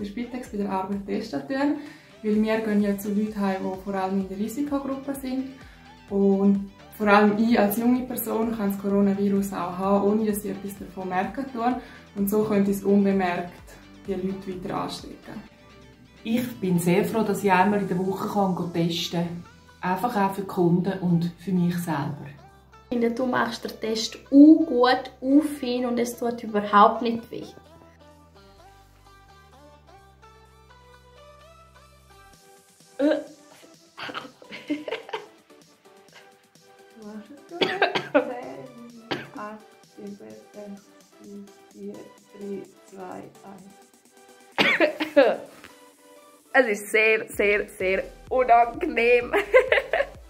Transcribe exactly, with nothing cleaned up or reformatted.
bei Spitex bei der Arbeit testen tun. Weil wir gehen ja zu Leuten heim, die vor allem in der Risikogruppe sind. Und vor allem ich als junge Person kann das Coronavirus auch haben, ohne dass ich etwas davon merken tue. Und so könnte ich es unbemerkt die Leute weiter anstecken. Ich bin sehr froh, dass ich einmal in der Woche kann testen kann. Einfach auch für die Kunden und für mich selber. Ich finde, du machst den Test auch gut, auch fein und es tut überhaupt nicht weh. acht, sieben, sechs, vier, drei, zwei, eins. Es ist sehr, sehr, sehr unangenehm.